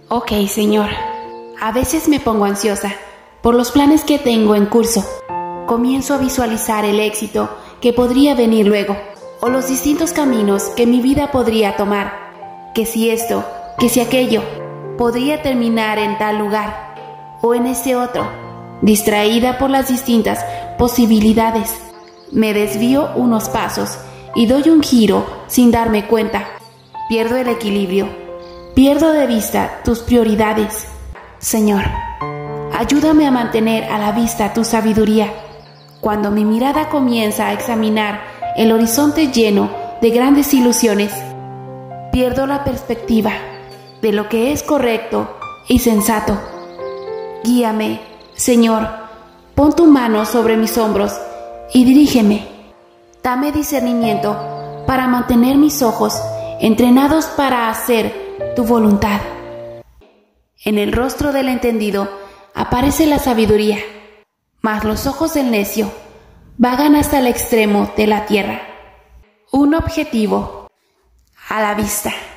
Ok, Señor. A veces me pongo ansiosa por los planes que tengo en curso. Comienzo a visualizar el éxito que podría venir luego, o los distintos caminos que mi vida podría tomar. Que si esto, que si aquello, podría terminar en tal lugar, o en este otro. Distraída por las distintas posibilidades, me desvío unos pasos y doy un giro sin darme cuenta. Pierdo el equilibrio, pierdo de vista tus prioridades. Señor, ayúdame a mantener a la vista tu sabiduría. Cuando mi mirada comienza a examinar el horizonte lleno de grandes ilusiones, pierdo la perspectiva de lo que es correcto y sensato. Guíame, Señor, pon tu mano sobre mis hombros y dirígeme. Dame discernimiento para mantener mis ojos entrenados para hacer tu voluntad. En el rostro del entendido aparece la sabiduría, mas los ojos del necio vagan hasta el extremo de la tierra. Un objetivo a la vista.